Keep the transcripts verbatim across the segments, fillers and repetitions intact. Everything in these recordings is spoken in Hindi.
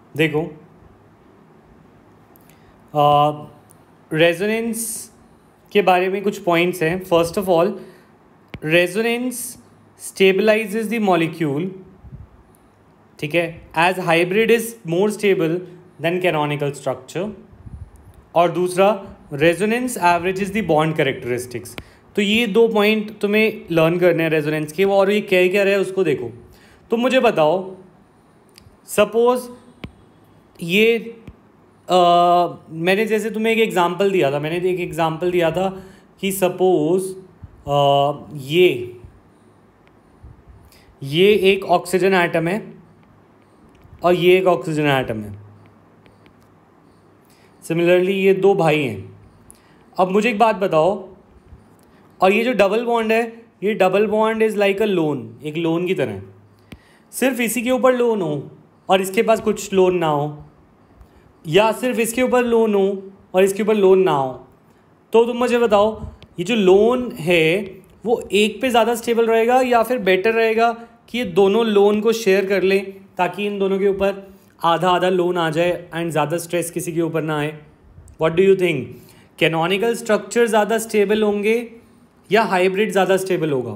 देखो, रेजोनेंस के बारे में कुछ पॉइंट्स हैं. First of all, resonance stabilizes the molecule, ठीक है, as hybrid is more stable than canonical structure. और दूसरा, resonance averages the bond characteristics. तो ये दो पॉइंट तुम्हें लर्न करने हैं रेजोनेंस के. और ये क्या क्या रहे हैं उसको देखो. तो मुझे बताओ, सपोज ये आ, मैंने जैसे तुम्हें एक एग्जांपल दिया था मैंने एक एग्जांपल दिया था कि सपोज ये ये एक ऑक्सीजन एटम है और ये एक ऑक्सीजन एटम है. सिमिलरली ये दो भाई हैं. अब मुझे एक बात बताओ, और ये जो डबल बॉन्ड है, ये double bond is like a lone, एक लोन की तरह. सिर्फ इसी के ऊपर लोन हो और इसके पास कुछ लोन ना हो, या सिर्फ इसके ऊपर लोन हो और इसके ऊपर लोन ना हो, तो तुम मुझे बताओ ये जो लोन है वो एक पे ज़्यादा स्टेबल रहेगा या फिर बेटर रहेगा कि ये दोनों लोन को शेयर कर लें ताकि इन दोनों के ऊपर आधा आधा लोन आ जाए एंड ज़्यादा स्ट्रेस किसी के ऊपर ना आए. What do you think, canonical structure ज़्यादा स्टेबल होंगे या हाइब्रिड ज़्यादा स्टेबल होगा?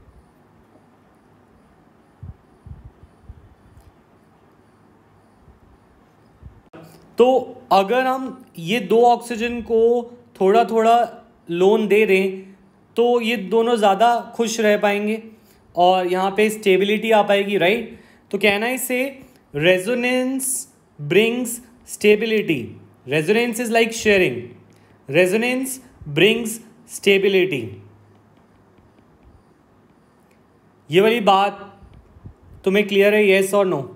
तो अगर हम ये दो ऑक्सीजन को थोड़ा थोड़ा लोन दे दें तो ये दोनों ज़्यादा खुश रह पाएंगे और यहाँ पे स्टेबिलिटी आ पाएगी, राइट. तो कहना इससे resonance brings stability. Resonance is like sharing. Resonance brings stability. ये वाली बात तुम्हें क्लियर है, येस और नो?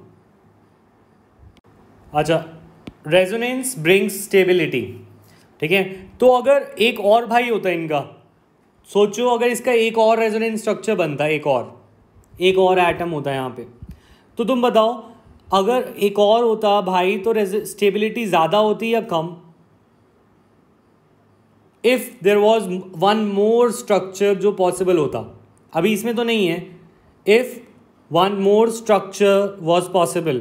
अच्छा, रेजोनेंस ब्रिंग्स स्टेबिलिटी, ठीक है. तो अगर एक और भाई होता है इनका, सोचो अगर इसका एक और रेजोनेंस स्ट्रक्चर बनता है, एक और एक और एटम होता है यहाँ पे, तो तुम बताओ अगर एक और होता भाई तो स्टेबिलिटी ज़्यादा होती या कम? If there was one more structure जो पॉसिबल होता, अभी इसमें तो नहीं है. If one more structure was possible,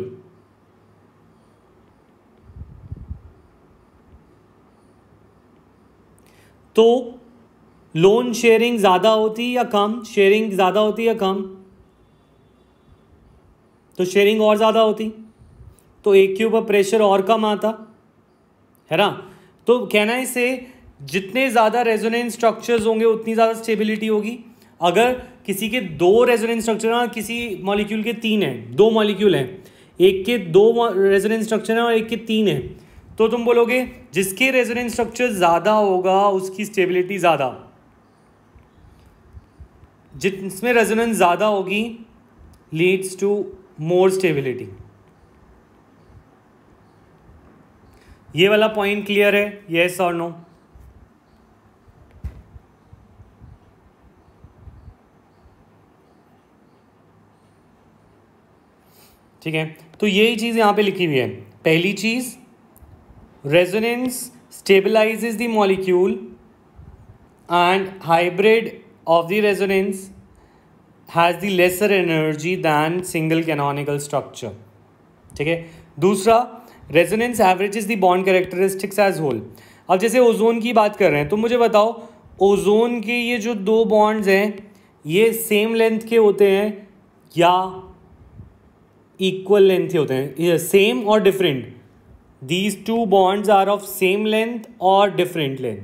तो लोन शेयरिंग ज़्यादा होती या कम? शेयरिंग ज़्यादा होती या कम? तो शेयरिंग और ज़्यादा होती, तो एक के ऊपर प्रेशर और कम आता है ना. तो कहना है इससे जितने ज़्यादा रेजोनेंस स्ट्रक्चर्स होंगे उतनी ज़्यादा स्टेबिलिटी होगी. अगर किसी के दो रेजोनेंस स्ट्रक्चर हैं, किसी मॉलिक्यूल के तीन हैं, दो मॉलिक्यूल हैं, एक के दो रेजोनेंस स्ट्रक्चर हैं और एक के तीन हैं, तो तुम बोलोगे जिसके रेजोनेंस स्ट्रक्चर ज़्यादा होगा उसकी स्टेबिलिटी ज़्यादा. जिसमें रेजोनेंस ज़्यादा होगी लीड्स टू मोर स्टेबिलिटी. ये वाला पॉइंट क्लियर है, येस और नो? ठीक है, तो यही चीज़ यहाँ पे लिखी हुई है. पहली चीज़, resonance stabilizes the molecule and hybrid of the resonance has the lesser energy than single canonical structure. ठीक है. दूसरा, resonance averages the bond characteristics as whole. अब जैसे ओजोन की बात कर रहे हैं तो मुझे बताओ ओजोन के ये जो दो बॉन्ड्स हैं ये सेम लेंथ के होते हैं या इक्वल लेंथ के होते हैं? सेम और different. These two bonds are of same length और डिफरेंट लेंथ.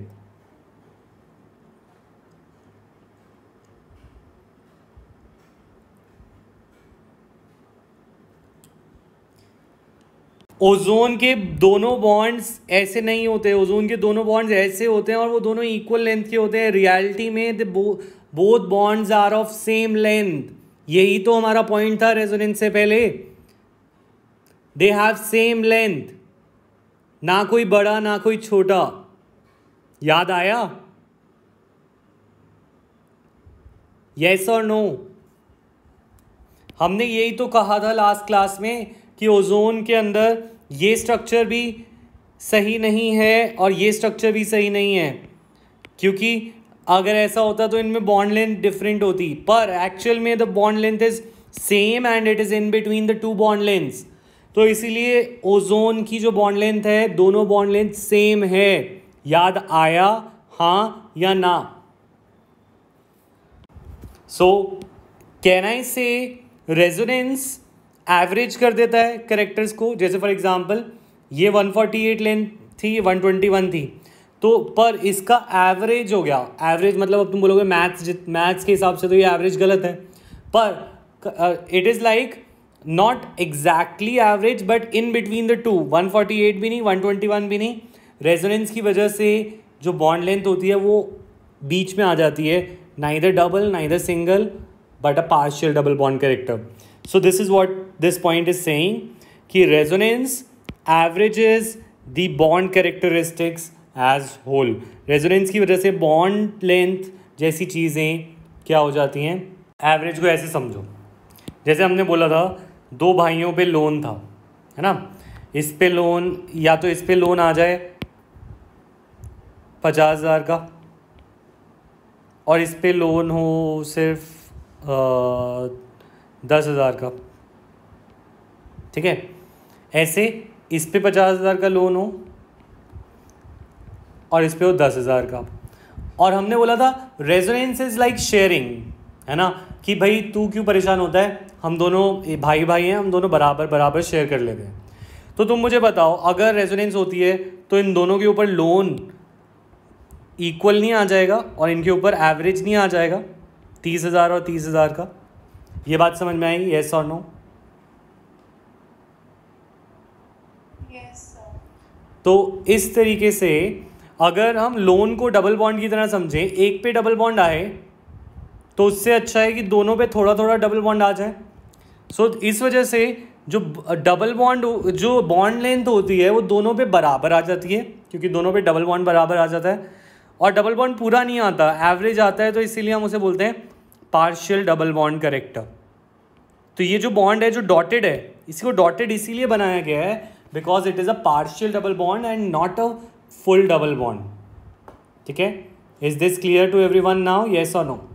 ओजोन के दोनों बॉन्ड्स ऐसे नहीं होते. ओजोन के दोनों बॉन्ड्स ऐसे होते हैं और वो दोनों इक्वल लेंथ के होते हैं. रियलिटी में the both bonds are of same length. यही तो हमारा पॉइंट था रेजोनेंस से पहले. दे हैव सेम लेंथ, ना कोई बड़ा ना कोई छोटा. याद आया? यस और नो? हमने यही तो कहा था लास्ट क्लास में कि ओजोन के अंदर ये स्ट्रक्चर भी सही नहीं है और ये स्ट्रक्चर भी सही नहीं है, क्योंकि अगर ऐसा होता तो इनमें बॉन्ड लेंथ डिफरेंट होती. पर एक्चुअल में the bond length is same and it is in between the two bond lengths. तो इसीलिए ओजोन की जो बॉन्ड लेंथ है, दोनों बॉन्ड लेंथ सेम है। याद आया, हाँ या ना? सो कैन आई से रेजोनेंस एवरेज कर देता है करेक्टर्स को। जैसे फॉर एग्जांपल ये वन फोर्टी एट लेंथ थी, वन ट्वेंटी वन थी, तो पर इसका एवरेज हो गया। एवरेज मतलब अब तुम बोलोगे मैथ्स मैथ्स के हिसाब से तो ये एवरेज गलत है, पर it is like not exactly average but in between the two. One forty eight भी नहीं, वन ट्वेंटी वन भी नहीं। रेजोनेंस की वजह से जो बॉन्ड लेंथ होती है वो बीच में आ जाती है, neither double neither single but a partial double bond character. So this is what this point is saying कि resonance averages the bond characteristics as whole। Resonance की वजह से बॉन्ड लेंथ जैसी चीज़ें क्या हो जाती हैं, एवरेज को ऐसे समझो। जैसे हमने बोला था दो भाइयों पे लोन था, है ना, इस पे लोन या तो इस पे लोन आ जाए पचास हज़ार का और इस पे लोन हो सिर्फ दस हज़ार का, ठीक है। ऐसे इस पे पचास हज़ार का लोन हो और इस पे हो दस हज़ार का। और हमने बोला था रेजोनेंस इज लाइक शेयरिंग, है ना, कि भाई तू क्यों परेशान होता है, हम दोनों भाई भाई हैं, हम दोनों बराबर बराबर शेयर कर लेते हैं। तो तुम मुझे बताओ अगर रेजोनेंस होती है तो इन दोनों के ऊपर लोन इक्वल नहीं आ जाएगा और इनके ऊपर एवरेज नहीं आ जाएगा तीस हज़ार और तीस हज़ार का? ये बात समझ में आई, येस और नो? तो इस तरीके से अगर हम लोन को डबल बॉन्ड की तरह समझें, एक पे डबल बॉन्ड आए तो उससे अच्छा है कि दोनों पे थोड़ा थोड़ा डबल बॉन्ड आ जाए। सो so, इस वजह से जो डबल बॉन्ड जो बॉन्ड लेंथ होती है वो दोनों पे बराबर आ जाती है, क्योंकि दोनों पे डबल बॉन्ड बराबर आ जाता है। और डबल बॉन्ड पूरा नहीं आता, एवरेज आता है, तो इसीलिए हम उसे बोलते हैं पार्शियल डबल बॉन्ड कैरेक्टर। तो ये जो बॉन्ड है जो डॉटेड है, इसको डॉटेड इसीलिए बनाया गया है because it is a partial double bond and not a full double bond. ठीक है, is this clear to everyone now, yes और नो?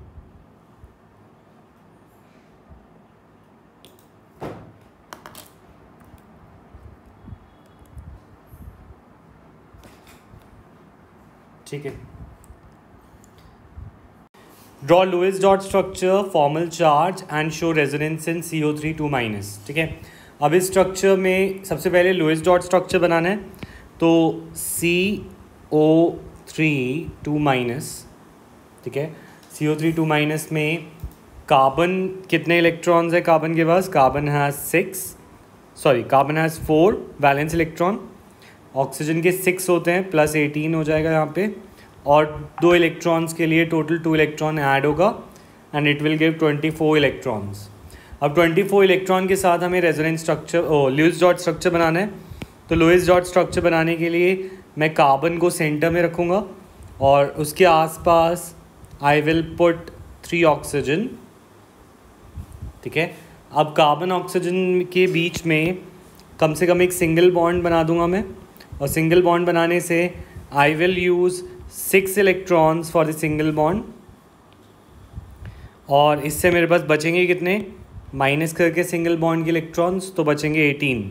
ठीक है, draw Lewis dot structure, formal charge and show resonance in C O three two minus. ठीक है, अब इस स्ट्रक्चर में सबसे पहले लुईस डॉट स्ट्रक्चर बनाना है, तो C O three two minus. ठीक है, C O three two minus में कार्बन कितने इलेक्ट्रॉन्स है कार्बन के पास? Carbon has six sorry carbon has four valence electron, oxygen के सिक्स होते हैं, प्लस एटीन हो जाएगा यहाँ पे, और दो इलेक्ट्रॉन्स के लिए टोटल टू इलेक्ट्रॉन ऐड होगा and it will give twenty four electrons. अब ट्वेंटी फोर इलेक्ट्रॉन के साथ हमें resonance structure or Lewis dot structure बनाना है। तो लुईस डॉट स्ट्रक्चर बनाने के लिए मैं कार्बन को सेंटर में रखूँगा और उसके आसपास I will put three oxygen. ठीक है, अब कार्बन ऑक्सीजन के बीच में कम से कम एक सिंगल बॉन्ड बना दूंगा मैं, और सिंगल बॉन्ड बनाने से I will use six electrons for the single bond, और इससे मेरे पास बचेंगे कितने? माइनस करके सिंगल बॉन्ड के इलेक्ट्रॉन्स तो बचेंगे एटीन।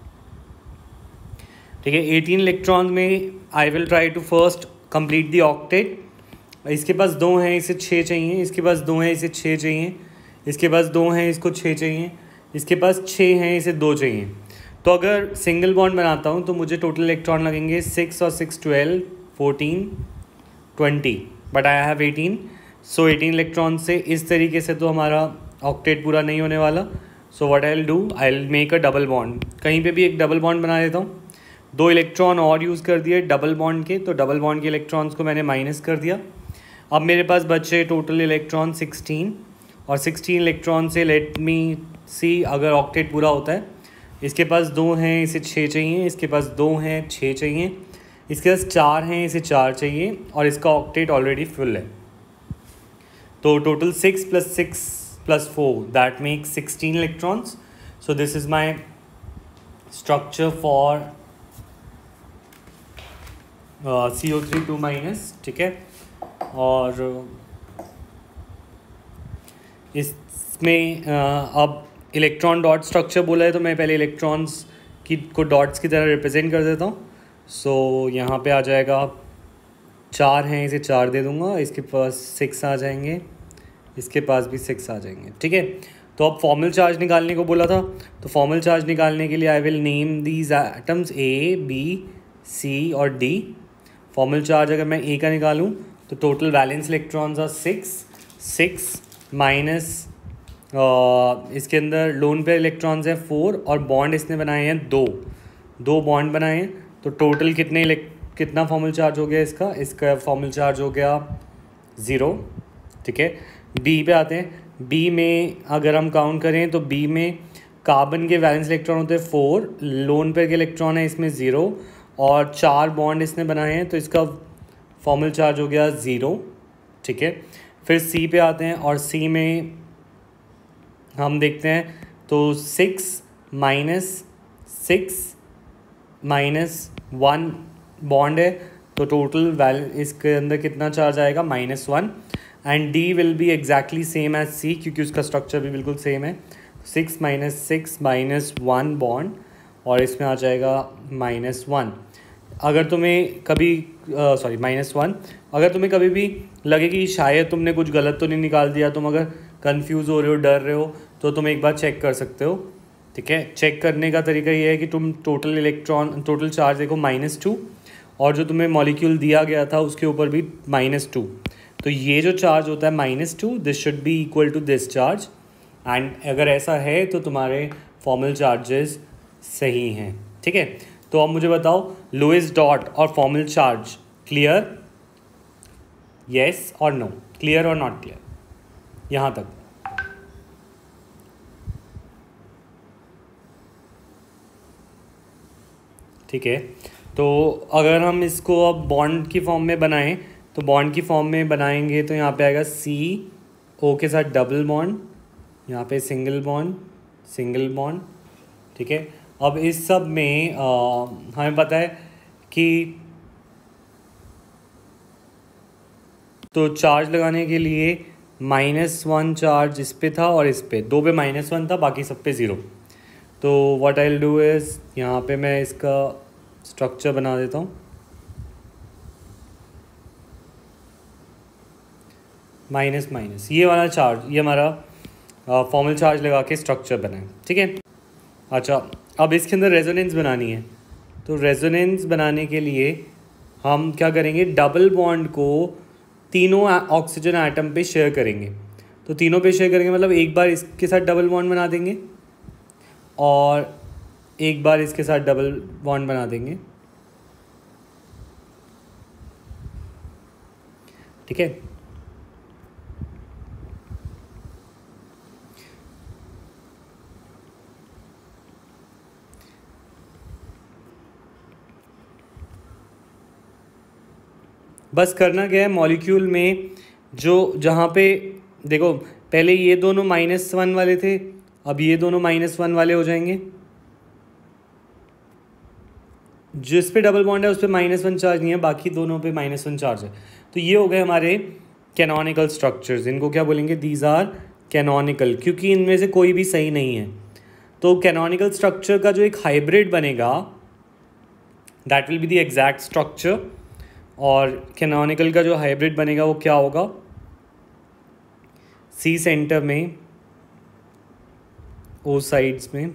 ठीक है, एटीन इलेक्ट्रॉन्स में I will try to first complete the octet. इसके पास दो हैं, इसे छः चाहिए, इसके पास दो हैं, इसे छः चाहिए, इसके पास दो हैं, इसको छः चाहिए, इसके पास छः हैं, इसे दो चाहिए। तो अगर सिंगल बॉन्ड बनाता हूँ तो मुझे टोटल इलेक्ट्रॉन लगेंगे सिक्स और six twelve, fourteen, twenty, but I have eighteen. So eighteen electron से इस तरीके से तो हमारा ऑक्टेट पूरा नहीं होने वाला। So what I will do, I will make a double bond. कहीं पे भी एक डबल बॉन्ड बना देता हूँ। दो इलेक्ट्रॉन और यूज़ कर दिए डबल बॉन्ड के, तो डबल बॉन्ड के इलेक्ट्रॉन्स को मैंने माइनस कर दिया। अब मेरे पास बचे टोटल इलेक्ट्रॉन सिक्सटीन, और सिक्सटीन इलेक्ट्रॉन से लेट मी सी अगर ऑक्टेट पूरा होता है। इसके पास दो हैं, इसे छः चाहिए, इसके पास दो हैं, छः चाहिए, इसके पास चार हैं, इसे चार चाहिए, और इसका ऑक्टेट ऑलरेडी फुल है। तो total six plus six plus four that makes sixteen electrons. So this is my structure for C O three two minus. ठीक है, और इसमें uh, अब इलेक्ट्रॉन डॉट स्ट्रक्चर बोला है तो मैं पहले इलेक्ट्रॉन्स की को डॉट्स की तरह रिप्रेजेंट कर देता हूँ। सो so, यहाँ पे आ जाएगा चार हैं, इसे चार दे दूँगा, इसके पास सिक्स आ जाएंगे, इसके पास भी सिक्स आ जाएंगे। ठीक है, तो अब फॉर्मल चार्ज निकालने को बोला था, तो फॉर्मल चार्ज निकालने के लिए I will name these atoms A B C और डी। फॉर्मल चार्ज अगर मैं ए का निकालूँ तो total valence electrons are six, six minus इसके अंदर लोन पेयर इलेक्ट्रॉन्स हैं फोर और बॉन्ड इसने बनाए हैं दो, दो बॉन्ड बनाए हैं, तो टोटल कितने कितना फॉर्मल चार्ज हो गया इसका, इसका फॉर्मल चार्ज हो गया ज़ीरो। ठीक है, बी पे आते हैं। बी में अगर हम काउंट करें तो बी में कार्बन के वैलेंस इलेक्ट्रॉन होते हैं फोर, लोन पेयर के इलेक्ट्रॉन है इसमें ज़ीरो और चार बॉन्ड इसने बनाए हैं, तो इसका फॉर्मल चार्ज हो गया ज़ीरो। ठीक है, फिर सी पे आते हैं और सी में हम देखते हैं तो six minus six minus one bond है, तो टोटल वैल इसके अंदर कितना चार्ज आएगा, minus one. And D will be exactly same as C क्योंकि उसका स्ट्रक्चर भी बिल्कुल सेम है। Six minus six minus one bond और इसमें आ जाएगा माइनस वन। अगर तुम्हें कभी सॉरी माइनस वन अगर तुम्हें कभी भी लगे कि शायद तुमने कुछ गलत तो नहीं निकाल दिया, तुम अगर कंफ्यूज हो रहे हो, डर रहे हो, तो तुम एक बार चेक कर सकते हो। ठीक है, चेक करने का तरीका ये है कि तुम टोटल इलेक्ट्रॉन टोटल चार्ज देखो माइनस टू और जो तुम्हें मॉलिक्यूल दिया गया था उसके ऊपर भी माइनस टू, तो ये जो चार्ज होता है minus two, this should be equal to this charge. And अगर ऐसा है तो तुम्हारे फॉर्मल चार्जेस सही हैं। ठीक है, तो अब मुझे बताओ लोएस्ट डॉट और फॉर्मल चार्ज क्लियर, येस और नो, क्लियर और नॉट क्लियर, यहाँ तक। ठीक है, तो अगर हम इसको अब बॉन्ड की फॉर्म में बनाएं तो बॉन्ड की फॉर्म में बनाएंगे तो यहाँ पे आएगा सी ओ के साथ डबल बॉन्ड, यहाँ पे सिंगल बॉन्ड सिंगल बॉन्ड। ठीक है, अब इस सब में आ, हमें पता है कि तो चार्ज लगाने के लिए माइनस वन चार्ज इस पे था और इस पे दो पे माइनस वन था, बाकी सब पे ज़ीरो। तो what I will do is यहाँ पे मैं इसका स्ट्रक्चर बना देता हूँ। माइनस माइनस ये वाला चार्ज, ये हमारा फॉर्मल चार्ज लगा के स्ट्रक्चर बना है। ठीक है, अच्छा अब इसके अंदर रेजोनेंस बनानी है, तो रेजोनेंस बनाने के लिए हम क्या करेंगे, डबल बॉन्ड को तीनों ऑक्सीजन एटम पे शेयर करेंगे। तो तीनों पे शेयर करेंगे मतलब एक बार इसके साथ डबल बॉन्ड बना देंगे और एक बार इसके साथ डबल बॉन्ड बना देंगे। ठीक है, बस करना क्या है, मॉलिक्यूल में जो जहाँ पे देखो पहले ये दोनों माइनस वन वाले थे, अब ये दोनों माइनस वन वाले हो जाएंगे। जिस पे डबल बॉन्ड है उस पर माइनस वन चार्ज नहीं है, बाकी दोनों पे माइनस वन चार्ज है। तो ये हो गए हमारे कैनोनिकल स्ट्रक्चर्स, इनको क्या बोलेंगे, दीज आर कैनोनिकल, क्योंकि इनमें से कोई भी सही नहीं है। तो कैनोनिकल स्ट्रक्चर का जो एक हाइब्रिड बनेगा that will be the exact structure, और कैनोनिकल का जो हाइब्रिड बनेगा वो क्या होगा, सी सेंटर में ओ साइड्स में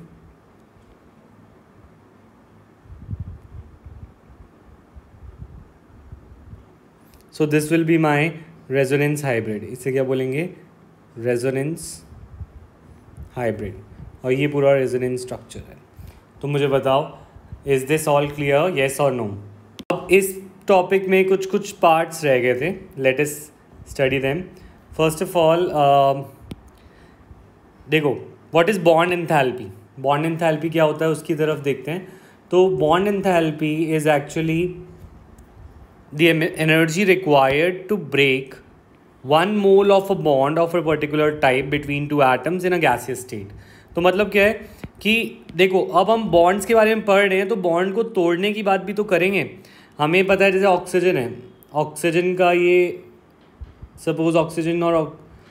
so this will be my resonance hybrid, इसे क्या बोलेंगे, रेजोनेंस हाइब्रिड, और ये पूरा रेजोनेंस स्ट्रक्चर है। तो मुझे बताओ is this all clear, yes और नो। अब इस टॉपिक में कुछ कुछ पार्ट्स रह गए थे, let us study them. First of all देखो what is bond enthalpy, bond enthalpy क्या होता है उसकी तरफ देखते हैं। तो bond enthalpy is actually the energy required to break one mole of a bond of a particular type between two atoms in a gaseous state. तो मतलब क्या है कि देखो अब हम बॉन्ड्स के बारे में पढ़ रहे हैं तो बॉन्ड को तोड़ने की बात भी तो करेंगे। हमें पता है जैसे ऑक्सीजन है, ऑक्सीजन का ये सपोज ऑक्सीजन और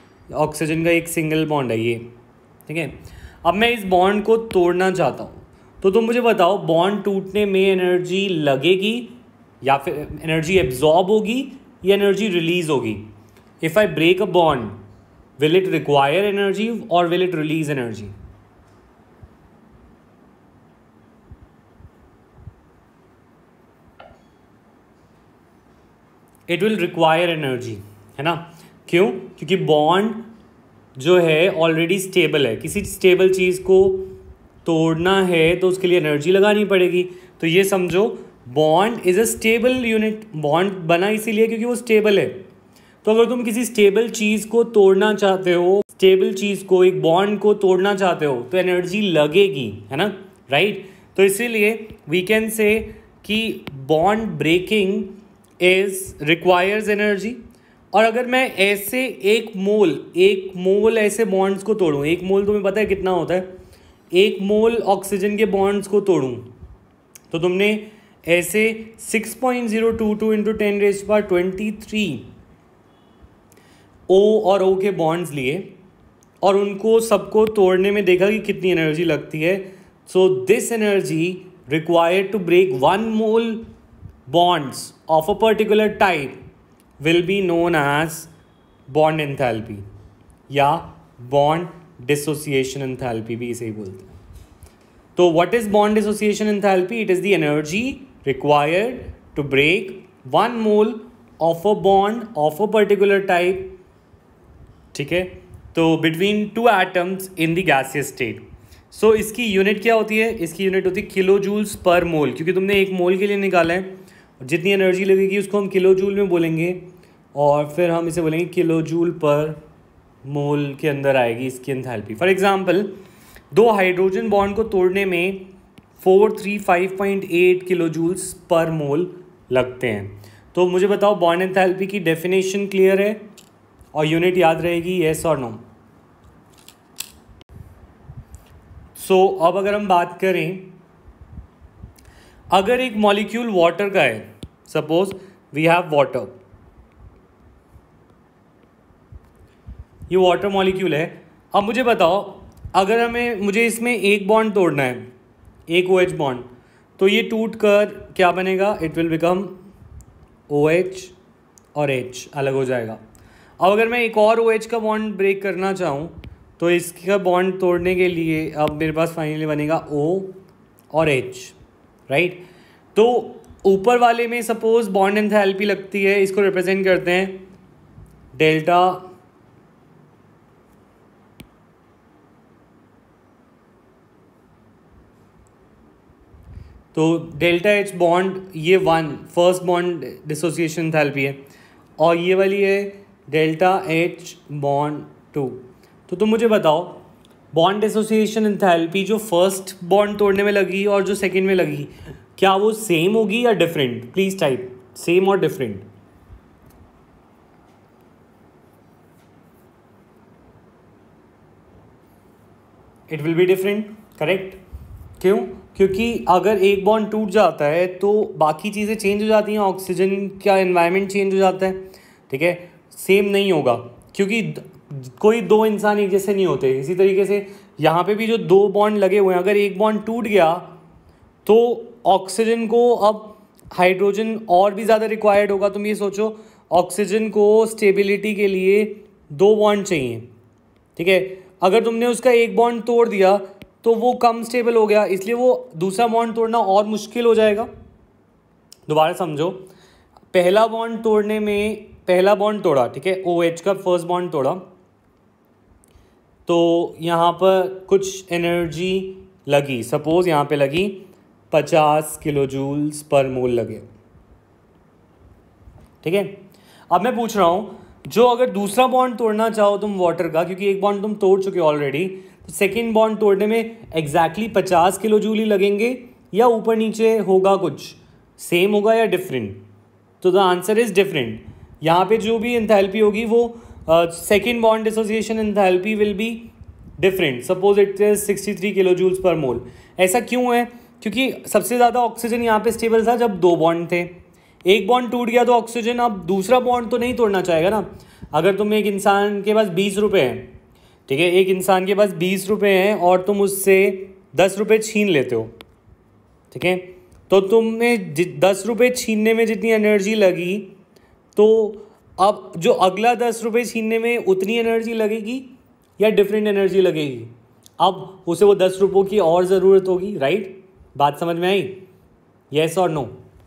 ऑक्सीजन का एक सिंगल बॉन्ड है ये, ठीक है। अब मैं इस बॉन्ड को तोड़ना चाहता हूँ, तो तुम मुझे बताओ बॉन्ड टूटने में एनर्जी लगेगी या फिर एनर्जी एब्जॉर्ब होगी या एनर्जी रिलीज होगी? If I break a bond, will it require energy और will it release energy? It will require energy, है ना? क्यों? क्योंकि बॉन्ड जो है ऑलरेडी स्टेबल है। किसी स्टेबल चीज़ को तोड़ना है तो उसके लिए एनर्जी लगानी पड़ेगी। तो ये समझो bond is a stable unit. Bond बना इसीलिए क्योंकि वो स्टेबल है। तो अगर तुम किसी स्टेबल चीज़ को तोड़ना चाहते हो, स्टेबल चीज़ को, एक बॉन्ड को तोड़ना चाहते हो, तो एनर्जी लगेगी, है ना? राइट। तो इसीलिए वी कैन से कि bond breaking is requires energy. और अगर मैं ऐसे एक मोल एक मोल ऐसे बॉन्ड्स को तोड़ूं, एक मोल तुम्हें पता है कितना होता है? एक मोल ऑक्सीजन के बॉन्ड्स को तोड़ूं तो तुमने ऐसे six point zero two two into ten raise power twenty three O और ओ के बॉन्ड्स लिए और उनको सबको तोड़ने में देखा कि कितनी एनर्जी लगती है। So this energy required to break one mole bonds of a particular type will be known as bond enthalpy या bond dissociation enthalpy भी इसे ही बोलते हैं। तो what is bond dissociation enthalpy? It is the energy required to break one mole of a bond of a particular type, ठीक है, तो between two atoms in the gaseous state. So so, इसकी यूनिट क्या होती है? इसकी यूनिट होती है किलो जूल्स पर मोल, क्योंकि तुमने एक मोल के लिए निकाला है। जितनी एनर्जी लगेगी उसको हम किलो जूल में बोलेंगे और फिर हम इसे बोलेंगे किलो जूल पर मोल के अंदर आएगी इसकी एंथैल्पी। फॉर एग्जांपल, दो हाइड्रोजन बॉन्ड को तोड़ने में four three five point eight kilo joules per mole लगते हैं। तो मुझे बताओ बॉन्ड एंथैल्पी की डेफिनेशन क्लियर है और यूनिट याद रहेगी, येस और नो? सो अब अगर हम बात करें, अगर एक मॉलिक्यूल वाटर का है, सपोज वी हैव वाटर, ये वाटर मॉलिक्यूल है। अब मुझे बताओ अगर हमें मुझे इसमें एक बॉन्ड तोड़ना है, एक ओ एच बॉन्ड, तो ये टूट कर क्या बनेगा? It will become O H और H अलग हो जाएगा। अब अगर मैं एक और ओ एच का बॉन्ड ब्रेक करना चाहूँ तो इसका बॉन्ड तोड़ने के लिए अब मेरे पास फाइनली बनेगा O और H, राइट। तो ऊपर वाले में सपोज बॉन्ड एंथैल्पी लगती है, इसको रिप्रेजेंट करते हैं डेल्टा तो डेल्टा एच बॉन्ड, ये one first bond dissociation enthalpy है और ये वाली है डेल्टा एच बॉन्ड टू। तो तुम मुझे बताओ बॉन्ड डिसोसिएशन एंथैल्पी जो फर्स्ट बॉन्ड तोड़ने में लगी और जो सेकंड में लगी, क्या वो सेम होगी या डिफरेंट? प्लीज टाइप सेम और different. It will be different, correct. क्यों? क्योंकि अगर एक बॉन्ड टूट जाता है तो बाकी चीज़ें चेंज हो जाती हैं, ऑक्सीजन का एनवायरनमेंट चेंज हो जाता है, ठीक है। सेम नहीं होगा क्योंकि कोई दो इंसान एक जैसे नहीं होते। इसी तरीके से यहाँ पे भी जो दो बॉन्ड लगे हुए हैं, अगर एक बॉन्ड टूट गया तो ऑक्सीजन को अब हाइड्रोजन और भी ज़्यादा रिक्वायर्ड होगा। तुम ये सोचो ऑक्सीजन को स्टेबिलिटी के लिए दो बॉन्ड चाहिए, ठीक है। अगर तुमने उसका एक बॉन्ड तोड़ दिया तो वो कम स्टेबल हो गया, इसलिए वो दूसरा बॉन्ड तोड़ना और मुश्किल हो जाएगा। दोबारा समझो, पहला बॉन्ड तोड़ने में पहला बॉन्ड तोड़ा, ठीक है, ओ एच का फर्स्ट बॉन्ड तोड़ा, तो यहाँ पर कुछ एनर्जी लगी, सपोज यहाँ पे लगी पचास किलो जूल्स पर मोल लगे, ठीक है। अब मैं पूछ रहा हूँ, जो अगर दूसरा बॉन्ड तोड़ना चाहो तुम वाटर का, क्योंकि एक बॉन्ड तुम तोड़ चुके हो ऑलरेडी, तो सेकेंड बॉन्ड तोड़ने में एग्जैक्टली पचास किलो जूल ही लगेंगे या ऊपर नीचे होगा, कुछ सेम होगा या डिफरेंट? तो द आंसर इज डिफरेंट। यहाँ पे जो भी एंथैल्पी होगी वो second bond dissociation enthalpy will be different. Suppose it is sixty three kilo joules per mole. ऐसा क्यों है? क्योंकि सबसे ज़्यादा ऑक्सीजन यहाँ पे स्टेबल था जब दो बॉन्ड थे। एक बॉन्ड टूट गया तो ऑक्सीजन अब दूसरा बॉन्ड तो नहीं तोड़ना चाहेगा ना। अगर तुम एक इंसान के पास बीस रुपये हैं, ठीक है, एक इंसान के पास बीस रुपये हैं और तुम उससे दस रुपये छीन लेते हो, ठीक है। तो तुमने दस रुपये छीनने में जितनी एनर्जी लगी, तो अब जो अगला दस रुपये छीनने में उतनी एनर्जी लगेगी या डिफरेंट एनर्जी लगेगी? अब उसे वो दस रुपयों की और ज़रूरत होगी, राइट? बात समझ में आई? येस और नो?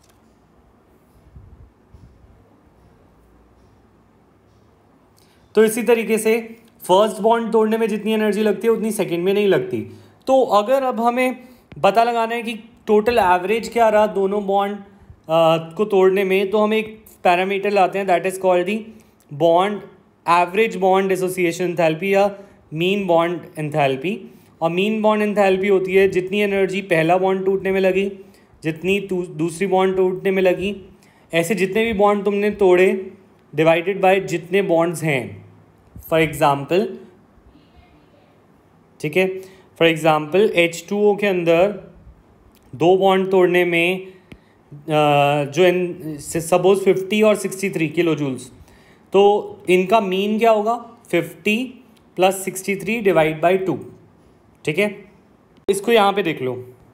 तो इसी तरीके से फर्स्ट बॉन्ड तोड़ने में जितनी एनर्जी लगती है उतनी सेकंड में नहीं लगती। तो अगर अब हमें पता लगाना है कि टोटल एवरेज क्या रहा दोनों बॉन्ड को तोड़ने में, तो हम एक पैरामीटर लाते हैं, that is called the bond average bond association enthalpy या मीन बॉन्ड एंथैल्पी। और मीन बॉन्ड एंथैल्पी होती है जितनी एनर्जी पहला बॉन्ड टूटने में लगी, जितनी दूसरी बॉन्ड टूटने में लगी, ऐसे जितने भी बॉन्ड तुमने तोड़े डिवाइडेड बाय जितने बॉन्ड्स हैं। फॉर एग्जाम्पल, ठीक है, for example H two O के अंदर दो बॉन्ड तोड़ने में uh, जो सपोज फिफ्टी और सिक्सटी थ्री किलो जूल्स, तो इनका मीन क्या होगा? Fifty plus sixty three divide by two. ठीक है, इसको यहाँ पे देख लो।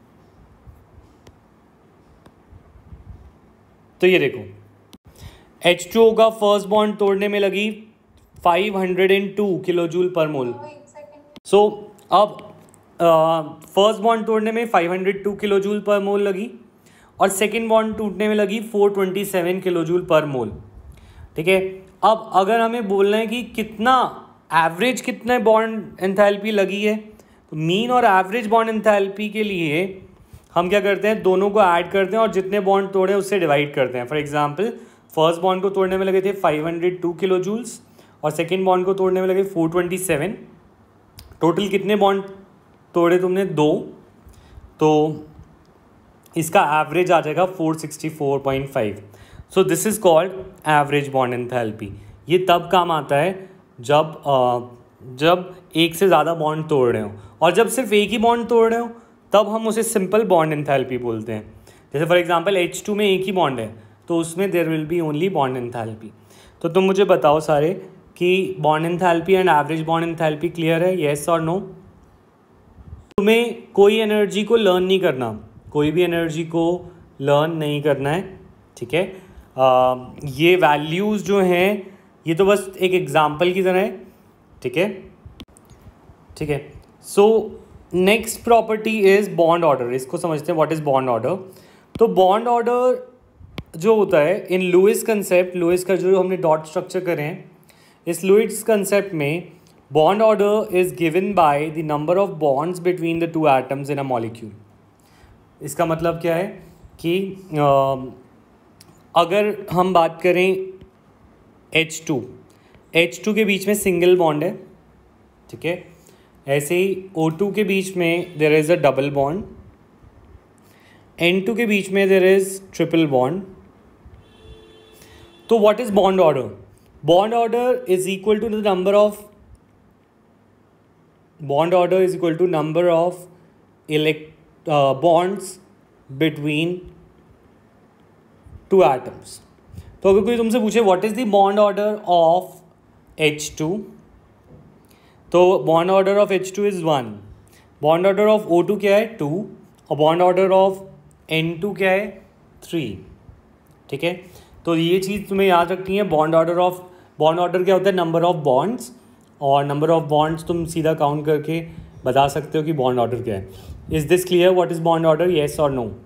तो ये देखो एच टू ओ का फर्स्ट बॉन्ड तोड़ने में लगी five hundred two kilo joule per mole. So अब फर्स्ट बॉन्ड तोड़ने में five hundred two kilo joule per mole लगी और सेकेंड बॉन्ड टूटने में लगी four twenty seven kilo joule per mole. ठीक है, अब अगर हमें बोलना है कि कितना एवरेज कितना बॉन्ड एंथैल्पी लगी है, तो मीन और एवरेज बॉन्ड एंथैल्पी के लिए हम क्या करते हैं, दोनों को ऐड करते हैं और जितने बॉन्ड तोड़े उससे डिवाइड करते हैं। फॉर एग्जांपल फर्स्ट बॉन्ड को तोड़ने में लगे थे five hundred two kilo joules और सेकेंड बॉन्ड को तोड़ने में लगे फोर ट्वेंटी सेवन। टोटल कितने बॉन्ड तोड़े तुमने? दो। तो इसका एवरेज आ जाएगा four sixty four point five. So this is called average bond enthalpy. ये तब काम आता है जब आ, जब एक से ज़्यादा बॉन्ड तोड़ रहे हो, और जब सिर्फ एक ही बॉन्ड तोड़ रहे हो तब हम उसे सिंपल बॉन्ड एंथैल्पी बोलते हैं। जैसे फॉर एग्जांपल एच टू में एक ही बॉन्ड है तो उसमें there will be only bond enthalpy. तो तुम मुझे बताओ सारे कि bond enthalpy and average bond enthalpy clear है? येस और नो? तुम्हें कोई एनर्जी को लर्न नहीं करना, कोई भी एनर्जी को लर्न नहीं करना है। ठीक है, आ, ये वैल्यूज़ जो हैं ये तो बस एक एग्जाम्पल की तरह है। ठीक है, ठीक है। So next property is bond order. इसको समझते हैं, व्हाट इज़ बॉन्ड ऑर्डर। तो बॉन्ड ऑर्डर जो होता है इन लुईस कंसेप्ट, लुईस का जो हमने डॉट स्ट्रक्चर करे हैं, इस लुईस कंसेप्ट में bond order is given by the number of bonds between the two atoms in a molecule. इसका मतलब क्या है कि आ, अगर हम बात करें एच टू, एच टू के बीच में सिंगल बॉन्ड है। ठीक है, ऐसे ही ओ टू के बीच में there is a double bond, N two के बीच में देयर इज़ ट्रिपल बॉन्ड। तो what is bond order? Bond order is equal to the number of bond order is equal to number of elect bonds between two atoms. तो अगर कोई तुमसे पूछे what is the bond order of H two, तो bond order of H two is one, bond order of O two क्या है? टू, और bond order of N two क्या है? थ्री। ठीक है, तो ये चीज़ तुम्हें याद रखनी है। Bond order of bond order क्या होता है? नंबर ऑफ बॉन्ड्स, और नंबर ऑफ बॉन्ड्स तुम सीधा काउंट करके बता सकते हो कि बॉन्ड ऑर्डर क्या है। Is this clear what is bond order? Yes और नो?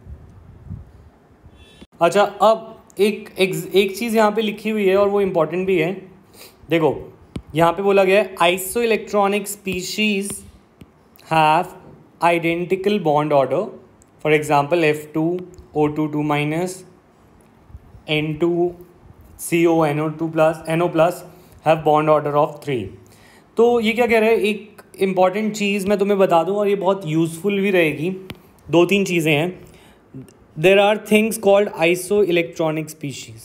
अच्छा, अब एक एक, एक चीज़ यहाँ पे लिखी हुई है और वो इम्पॉर्टेंट भी है। देखो यहाँ पे बोला गया है isoelectronic species have identical bond order. For example F two O two two minus N two C O N O two plus N O plus have bond order of three. तो ये क्या कह रहे हैं, एक इम्पॉर्टेंट चीज़ मैं तुम्हें बता दूं और ये बहुत यूज़फुल भी रहेगी। दो तीन चीज़ें हैं। There are things called isoelectronic species.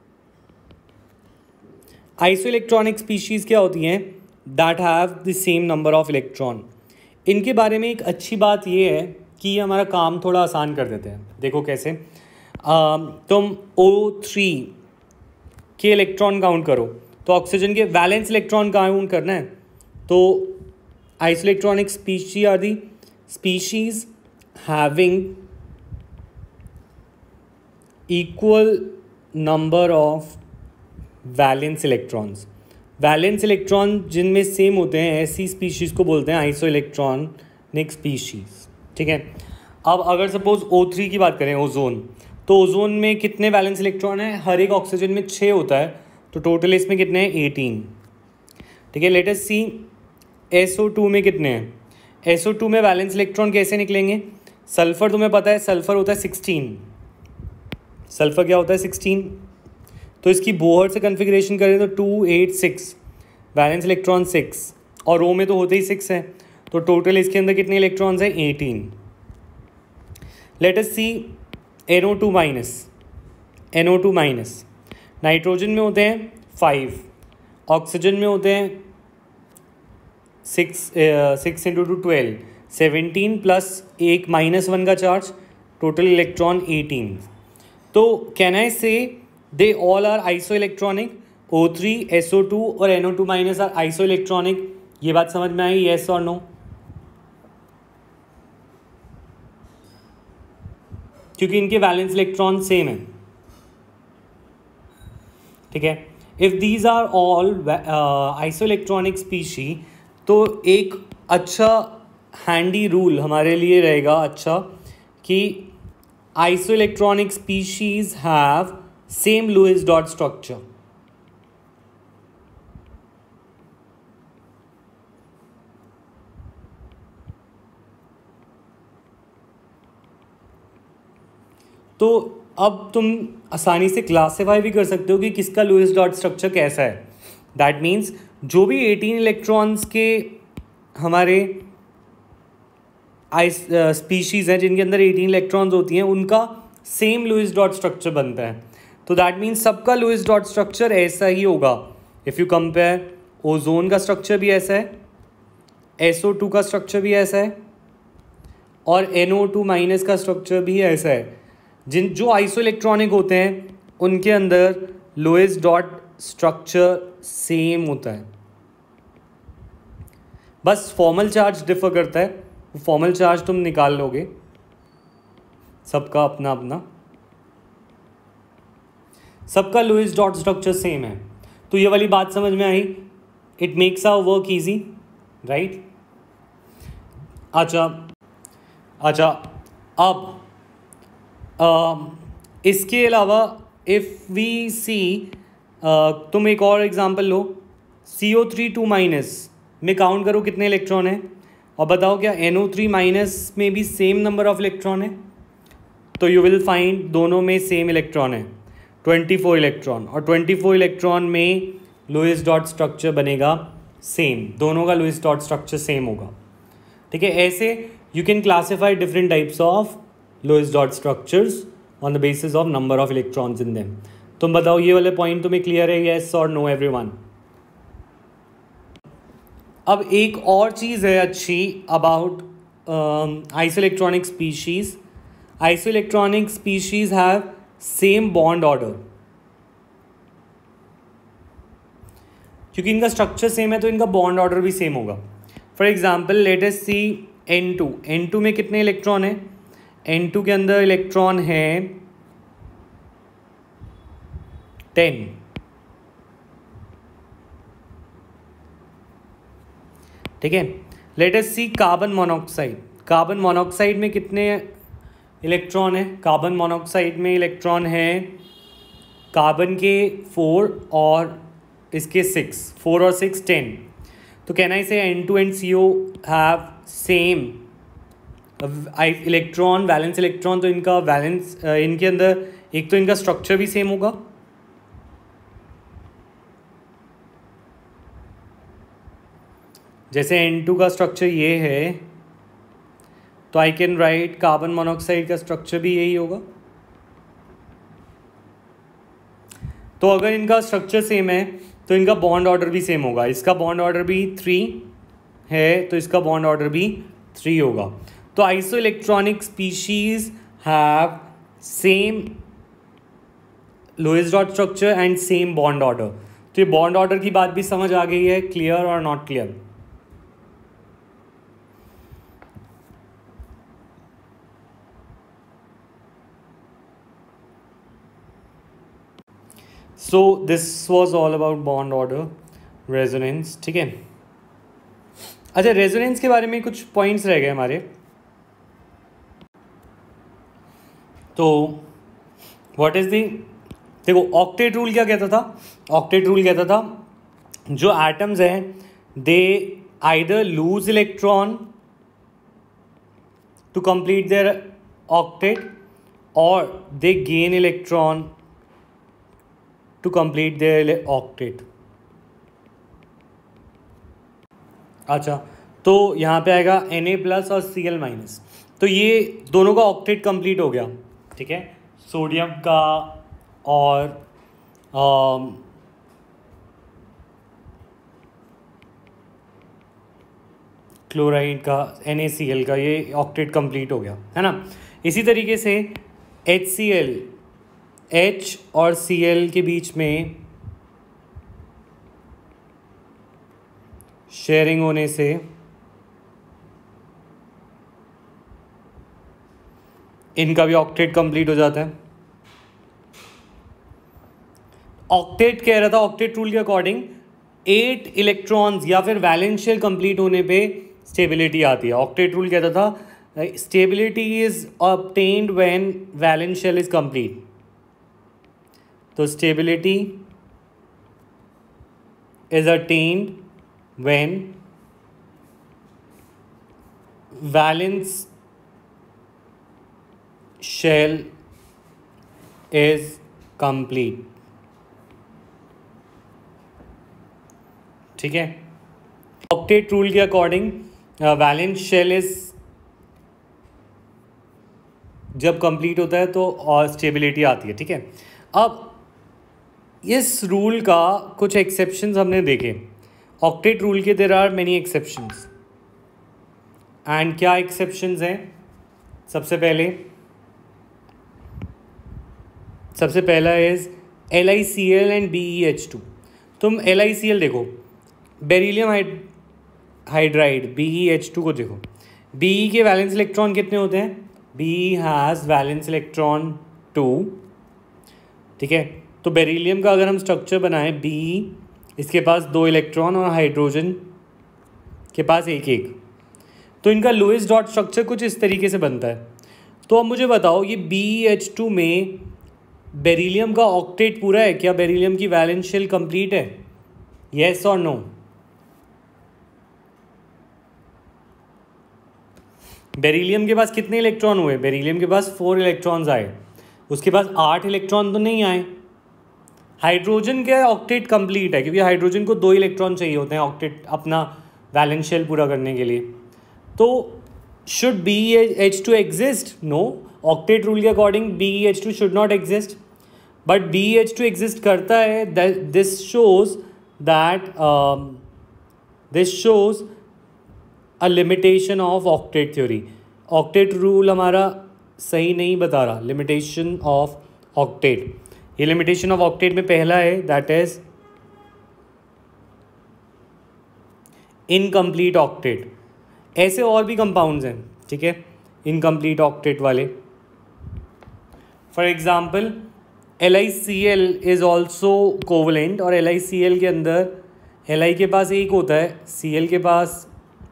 Isoelectronic species क्या होती हैं? That have the same number of electron. इनके बारे में एक अच्छी बात ये है कि ये हमारा काम थोड़ा आसान कर देते हैं। देखो कैसे, आ, तुम ओ थ्री के इलेक्ट्रॉन काउंट करो तो ऑक्सीजन के वैलेंस इलेक्ट्रॉन काउंट करना है। तो isoelectronic species are the species having equal number of valence electrons. Valence electron जिनमें सेम होते हैं ऐसी स्पीशीज़ को बोलते हैं आइसो इलेक्ट्रॉनिक स्पीशीज़। ठीक है, अब अगर सपोज ओ थ्री की बात करें, ओजोन, तो ओजोन में कितने वैलेंस इलेक्ट्रॉन हैं? हर एक ऑक्सीजन में छः होता है, तो टोटल इसमें कितने हैं? एटीन। ठीक है, let us see S O two में कितने हैं? एस ओ टू में वैलेंस इलेक्ट्रॉन कैसे निकलेंगे? सल्फ़र तुम्हें पता है, सल्फ़र होता है सिक्सटीन। सल्फ़र क्या होता है? सिक्सटीन। तो इसकी बोहर से कन्फिग्रेशन करें तो two eight six, valence electron six, और रो में तो होते ही सिक्स है, तो टोटल इसके अंदर कितने इलेक्ट्रॉन्स हैं? Eighteen. Let us see N O two minus. N O two minus nitrogen में होते हैं फाइव, ऑक्सीजन में होते हैं six, six into two twelve, seventeen plus एक माइनस वन का चार्ज, टोटल इलेक्ट्रॉन एटीन। तो can I say they all are isoelectronic? O three, S O two और N O two minus are isoelectronic. ये बात समझ में आई? येस और नो? क्योंकि इनके वैलेंस इलेक्ट्रॉन सेम है। ठीक है, if these are all isoelectronic species, तो एक अच्छा हैंडी रूल हमारे लिए रहेगा अच्छा कि isoelectronic species have same Lewis dot structure. तो अब तुम आसानी से क्लासीफाई भी कर सकते हो कि किसका लुईस डॉट स्ट्रक्चर कैसा है। दैट मीन्स जो भी एटीन इलेक्ट्रॉन्स के हमारे आइस स्पीशीज़ हैं जिनके अंदर एटीन इलेक्ट्रॉन्स होती हैं, उनका सेम लुईस डॉट स्ट्रक्चर बनता है। तो दैट मीन्स सबका लुईस डॉट स्ट्रक्चर ऐसा ही होगा। इफ़ यू कंपेयर, ओजोन का स्ट्रक्चर भी ऐसा है, एस ओ टू का स्ट्रक्चर भी ऐसा है, और एन ओ टू माइनस का स्ट्रक्चर भी ऐसा है। जिन जो आइसो इलेक्ट्रॉनिक होते हैं उनके अंदर लोएस्ट डॉट स्ट्रक्चर सेम होता है, बस फॉर्मल चार्ज डिफर करता है। वो फॉर्मल चार्ज तुम निकाल लोगे, सबका अपना अपना, सबका लोएस्ट डॉट स्ट्रक्चर सेम है। तो ये वाली बात समझ में आई? It makes our work easy, right? अच्छा अच्छा अब Uh, इसके अलावा इफ़ वी सी, तुम एक और एग्जांपल लो, C O three two minus में काउंट करो कितने इलेक्ट्रॉन हैं, और बताओ क्या एन ओ थ्री माइनस में भी सेम नंबर ऑफ इलेक्ट्रॉन है? तो यू विल फाइंड दोनों में सेम इलेक्ट्रॉन है, ट्वेंटी फोर इलेक्ट्रॉन, और ट्वेंटी फोर इलेक्ट्रॉन में लुईस डॉट स्ट्रक्चर बनेगा सेम, दोनों का लुईस डॉट स्ट्रक्चर सेम होगा। ठीक है, ऐसे you can classify different types of Lewis dot structures on the basis of number of electrons in them. तुम बताओ ये वाले पॉइंट तुम्हें क्लियर है? yes or no everyone? अब एक और चीज़ है अच्छी about isoelectronic species. Isoelectronic species have same bond order. क्योंकि इनका स्ट्रक्चर सेम है तो इनका बॉन्ड ऑर्डर भी सेम होगा। For example let us see N two. N two में कितने इलेक्ट्रॉन है? एन टू के अंदर इलेक्ट्रॉन है टेन। ठीक है, let us see carbon monoxide. Carbon monoxide में कितने इलेक्ट्रॉन है? कार्बन मोनोऑक्साइड में इलेक्ट्रॉन है कार्बन के फोर और इसके सिक्स, फोर और सिक्स टेन। तो can I say N two and C O have same electron, valence electron. तो इनका वैलेंस, इनके अंदर एक तो इनका स्ट्रक्चर भी सेम होगा, जैसे एन टू का स्ट्रक्चर ये है तो I can write carbon monoxide का स्ट्रक्चर भी यही होगा। तो अगर इनका स्ट्रक्चर सेम है तो इनका बॉन्ड ऑर्डर भी सेम होगा। इसका बॉन्ड ऑर्डर भी थ्री है तो इसका बॉन्ड ऑर्डर भी थ्री होगा। तो isoelectronic species have same Lewis dot structure and same bond order. तो ये बॉन्ड ऑर्डर की बात भी समझ आ गई है? क्लियर और not clear? So this was all about bond order, resonance, ठीक है। अच्छा, रेजोनेंस के बारे में कुछ पॉइंट्स रह गए हमारे। तो व्हाट इज दी, देखो ऑक्टेट रूल क्या कहता था? ऑक्टेट रूल कहता था जो एटम्स हैं they either lose electron to complete their octet और they gain electron to complete their octet. अच्छा, तो यहाँ पे आएगा Na प्लस और Cl माइनस, तो ये दोनों का ऑक्टेट कंप्लीट हो गया, ठीक है। सोडियम का और क्लोराइड का NaCl का ये ऑक्टेट कंप्लीट हो गया, है ना। इसी तरीके से HCl, H और Cl के बीच में शेयरिंग होने से इनका भी ऑक्टेट कंप्लीट हो जाता है। ऑक्टेट कह रहा था, ऑक्टेट रूल के अकॉर्डिंग एट इलेक्ट्रॉन्स या फिर वैलेंस शेल कंप्लीट होने पे स्टेबिलिटी आती है। ऑक्टेट रूल कहता था stability is obtained when valence shell is complete. तो stability is attained when valence shell is complete, ठीक है। ऑक्टेट रूल के अकॉर्डिंग वैलेंस शेल इज जब कंप्लीट होता है तो और स्टेबिलिटी आती है, ठीक है। अब इस रूल का कुछ एक्सेप्शंस हमने देखे। ऑक्टेट रूल के there are many exceptions, and क्या एक्सेप्शंस हैं? सबसे पहले सबसे पहला is L I C L and B E H two. तुम एल आई सी एल देखो, beryllium hydride, B E H two को देखो। बी ई के वैलेंस इलेक्ट्रॉन कितने होते हैं? B E has valence electron two, ठीक है। तो बेरिलियम का अगर हम स्ट्रक्चर बनाएं, बी ई इसके पास दो इलेक्ट्रॉन और हाइड्रोजन के पास एक एक, तो इनका लोएस्ट डॉट स्ट्रक्चर कुछ इस तरीके से बनता है। तो अब मुझे बताओ ये बी ई एच टू में बेरिलियम का ऑक्टेट पूरा है क्या? बेरिलियम की वैलेंस शेल कंप्लीट है? येस और नो? बेरिलियम के पास कितने इलेक्ट्रॉन हुए? बेरिलियम के पास फोर इलेक्ट्रॉन्स आए, उसके पास आठ इलेक्ट्रॉन तो नहीं आए। हाइड्रोजन का ऑक्टेट कंप्लीट है क्योंकि हाइड्रोजन को दो इलेक्ट्रॉन चाहिए होते हैं ऑक्टेट अपना वैलेंस शेल पूरा करने के लिए। तो should B H two exist? No, octet rule के according B H two should not exist, but B H two exist करता है। This shows that this shows a limitation of octet theory. Octet rule हमारा सही नहीं बता रहा लिमिटेशन ऑफ ऑक्टेट। ये लिमिटेशन ऑफ ऑक्टेट में पहला है, दैट इज इनकम्प्लीट ऑक्टेट। ऐसे और भी कंपाउंड्स हैं, ठीक है, इनकम्प्लीट ऑक्टेट वाले। For example L I C L is also covalent, और एल आई सी एल के अंदर एल आई के पास एक होता है, सी एल के पास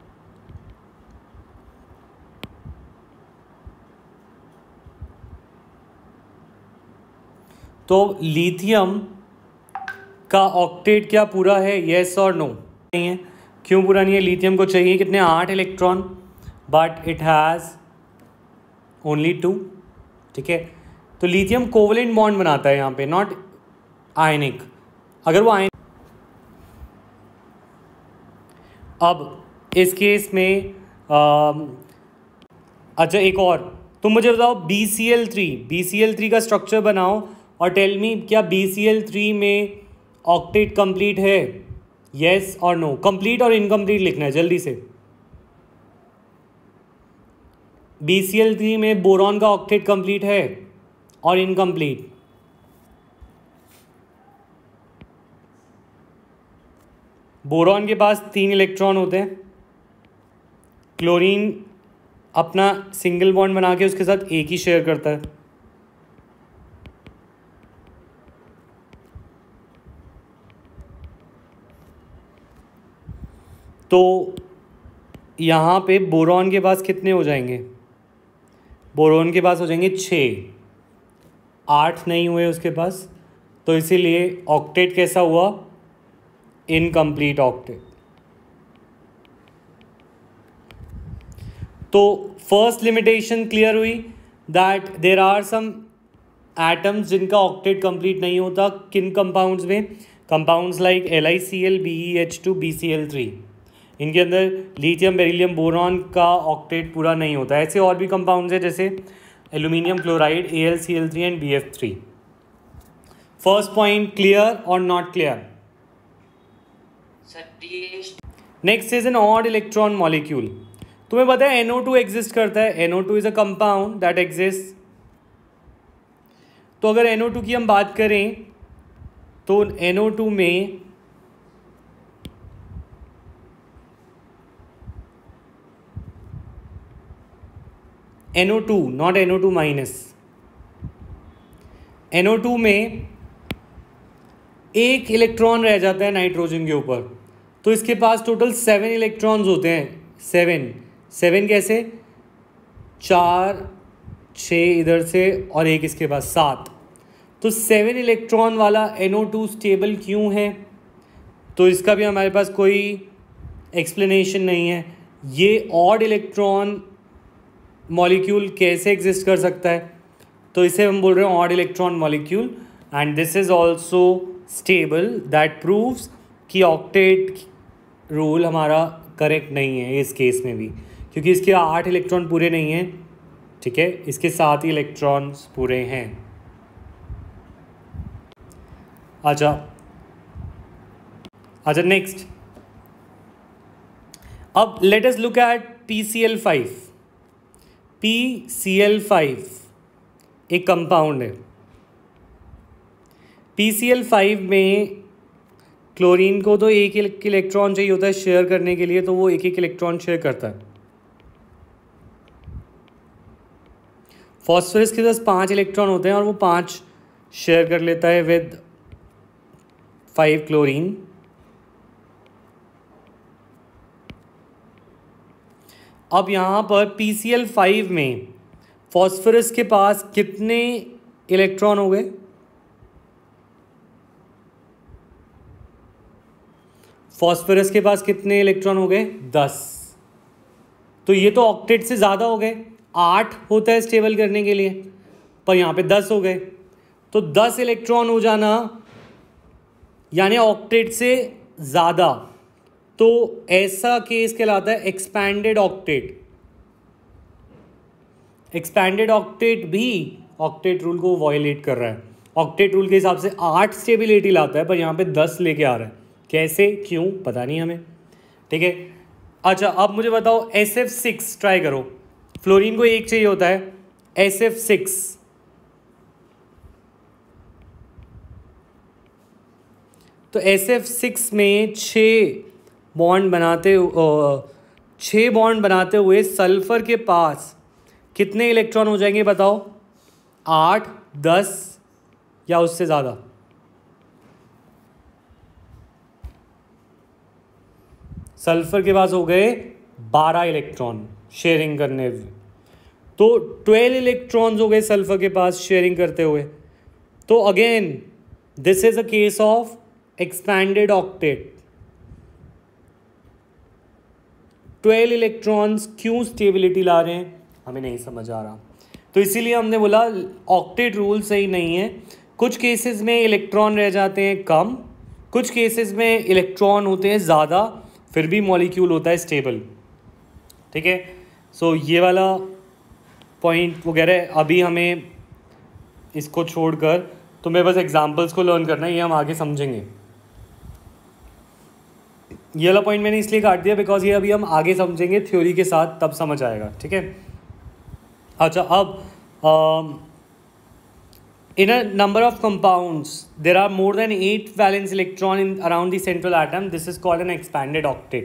तो लिथियम का ऑक्टेट क्या पूरा है? येस और नो? नहीं है। क्यों पूरा नहीं है? लिथियम को चाहिए कितने? आठ electron, but it has only two, ठीक है। तो लिथियम कोवलेंट बॉन्ड बनाता है यहाँ पे, नॉट आयनिक। अगर वो आयन, अब इस केस में आ, अच्छा एक और, तुम मुझे बताओ B C L three, B C L three का स्ट्रक्चर बनाओ और टेल मी क्या बी सी एल थ्री में ऑक्टेट कंप्लीट है? येस और नो? कंप्लीट और इनकम्प्लीट लिखना है जल्दी से। बी सी एल थ्री में बोरॉन का ऑक्टेट कंप्लीट है और इनकम्प्लीट? बोरॉन के पास तीन इलेक्ट्रॉन होते हैं, क्लोरीन अपना सिंगल बॉन्ड बना के उसके साथ एक ही शेयर करता है। तो यहाँ पे बोरॉन के पास कितने हो जाएंगे? बोरॉन के पास हो जाएंगे छः, आठ नहीं हुए उसके पास, तो इसीलिए ऑक्टेट कैसा हुआ? Incomplete octet. तो फर्स्ट लिमिटेशन क्लियर हुई that there are some atoms जिनका ऑक्टेट कंप्लीट नहीं होता। किन कंपाउंड्स में? Compounds like L I C L, B E H two, B C L three, इनके अंदर लिथियम, बेरिलियम, बोरॉन का ऑक्टेट पूरा नहीं होता। ऐसे और भी कंपाउंड्स हैं जैसे aluminium chloride, A L C L three and B F three. First point clear और not clear? Next is an odd electron molecule. तुम्हें पता है एन ओ टू एग्जिस्ट करता है। N O two is a compound that exist. तो अगर एन ओ टू की हम बात करें तो एन ओ टू में N O two, not N O two minus, N O two में एक इलेक्ट्रॉन रह जाता है नाइट्रोजन के ऊपर, तो इसके पास टोटल सेवन इलेक्ट्रॉन्स होते हैं। सेवन सेवन कैसे? चार, छः इधर से और एक इसके पास, सात। तो सेवन इलेक्ट्रॉन वाला एन ओ टू स्टेबल क्यों है? तो इसका भी हमारे पास कोई एक्सप्लेनेशन नहीं है। ये ऑड इलेक्ट्रॉन मॉलिक्यूल कैसे एग्जिस्ट कर सकता है? तो इसे हम बोल रहे हैं odd electron molecule, and this is also stable. That proves कि ऑक्टेट रूल हमारा करेक्ट नहीं है इस केस में भी, क्योंकि इसके आठ इलेक्ट्रॉन पूरे नहीं हैं, ठीक है, इसके सात ही इलेक्ट्रॉन्स पूरे हैं। अच्छा अच्छा नेक्स्ट, अब let us look at P C L five. P C L five एक कंपाउंड है। पी सी एल फाइव में क्लोरीन को तो एक एक इलेक्ट्रॉन चाहिए होता है शेयर करने के लिए, तो वो एक एक इलेक्ट्रॉन शेयर करता है। फॉस्फोरस के पास पांच इलेक्ट्रॉन होते हैं और वो पांच शेयर कर लेता है विद फाइव क्लोरीन। अब यहाँ पर पी सी एल फाइव में फॉस्फोरस के पास कितने इलेक्ट्रॉन हो गए? फॉस्फोरस के पास कितने इलेक्ट्रॉन हो गए? दस। तो ये तो ऑक्टेट से ज़्यादा हो गए। आठ होता है स्टेबल करने के लिए, पर यहाँ पे दस हो गए। तो दस इलेक्ट्रॉन हो जाना यानी ऑक्टेट से ज़्यादा, तो ऐसा केस कहलाता है एक्सपैंडेड ऑक्टेट। एक्सपैंडेड ऑक्टेट भी ऑक्टेट रूल को वायलेट कर रहा है। ऑक्टेट रूल के हिसाब से आठ स्टेबिलिटी लाता है, पर यहाँ पे दस लेके आ रहा है। कैसे, क्यों, पता नहीं हमें, ठीक है। अच्छा अब मुझे बताओ एस एफ सिक्स ट्राई करो। फ्लोरीन को एक चाहिए होता है, एस एफ सिक्स, तो एस एफ सिक्स में छः बॉन्ड बनाते छः बॉन्ड बनाते हुए सल्फर के पास कितने इलेक्ट्रॉन हो जाएंगे बताओ? आठ, दस या उससे ज़्यादा? सल्फर के पास हो गए बारह इलेक्ट्रॉन शेयरिंग करने हुए, तो ट्वेल्व इलेक्ट्रॉन्स हो गए सल्फर के पास शेयरिंग करते हुए। तो again this is a case of expanded octet. Twelve electrons क्यों स्टेबिलिटी ला रहे हैं हमें नहीं समझ आ रहा, तो इसीलिए हमने बोला ऑक्टेट रूल सही नहीं है। कुछ केसेस में इलेक्ट्रॉन रह जाते हैं कम, कुछ केसेस में इलेक्ट्रॉन होते हैं ज़्यादा, फिर भी मॉलिक्यूल होता है स्टेबल, ठीक है। सो ये वाला पॉइंट वगैरह अभी हमें इसको छोड़कर तुम्हें बस एग्जांपल्स को लर्न करना है, ये हम आगे समझेंगे। ये वाला पॉइंट मैंने इसलिए काट दिया बिकॉज ये अभी हम आगे समझेंगे थ्योरी के साथ, तब समझ आएगा, ठीक है। अच्छा अब in a number of compounds there are more than eight valence electron in around the central atom. This is called an expanded octet.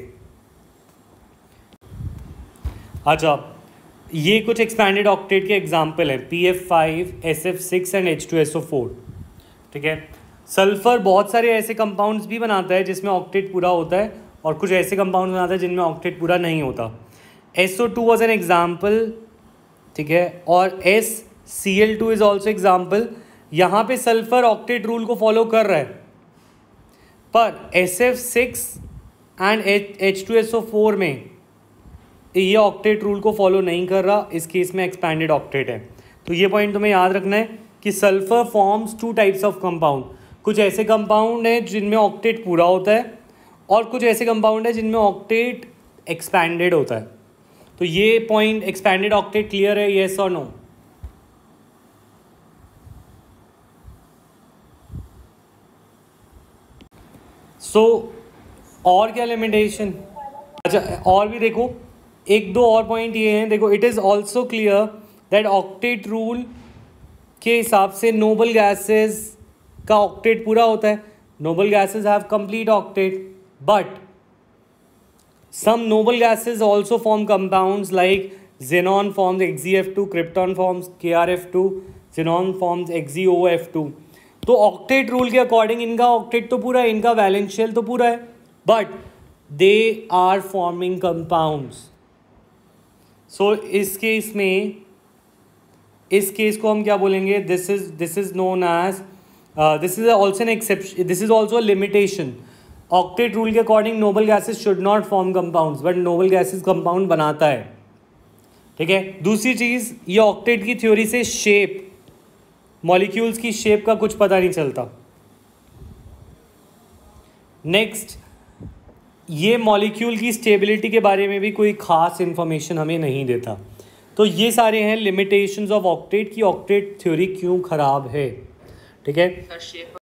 अच्छा ये कुछ expanded octet के एग्जाम्पल हैं, P F five, S F six and H two S O four, ठीक है। सल्फर बहुत सारे ऐसे कंपाउंड्स भी बनाता है जिसमें ऑक्टेट पूरा होता है, और कुछ ऐसे कंपाउंड बनाता है जिनमें ऑक्टेट पूरा नहीं होता। S O two was an example, ठीक है, और S C L two is also example. यहाँ पे सल्फर ऑक्टेट रूल को फॉलो कर रहा है, पर S F six and H two S O four में ये ऑक्टेट रूल को फॉलो नहीं कर रहा, इस केस में एक्सपैंडेड ऑक्टेट है। तो ये पॉइंट तुम्हें याद रखना है कि sulphur forms two types of compound. कुछ ऐसे कंपाउंड हैं जिनमें ऑक्टेट पूरा होता है और कुछ ऐसे कंपाउंड है जिनमें ऑक्टेट एक्सपैंडेड होता है। तो ये पॉइंट एक्सपैंडेड ऑक्टेट क्लियर है, येस और नो? सो और क्या लिमिटेशन? अच्छा, और भी देखो, एक दो और पॉइंट ये हैं। देखो, it is also clear that octet rule के हिसाब से नोबल गैसेस का ऑक्टेट पूरा होता है। Noble gases have complete octet, but some noble gases also form compounds like xenon forms X Z F two, krypton forms K R F two, xenon forms X Z O F two। तो ऑक्टेट रूल के अकॉर्डिंग इनका ऑक्टेट तो पूरा है, इनका वैलेंशियल तो पूरा है, but they are forming compounds. So इस केस में, इस केस को हम क्या बोलेंगे? This is this is known as this is also an exception, this is also a limitation. Octet rule के according noble gases should not form compounds, but noble gases compound बनाता है, ठीक है। दूसरी चीज़, ये ऑक्टेट की थ्योरी से शेप, मॉलिक्यूल्स की शेप का कुछ पता नहीं चलता। नेक्स्ट, ये मॉलिक्यूल की स्टेबिलिटी के बारे में भी कोई खास इंफॉर्मेशन हमें नहीं देता। तो ये सारे हैं लिमिटेशंस ऑफ ऑक्टेट की ऑक्टेट थ्योरी क्यों खराब है, ठीक है।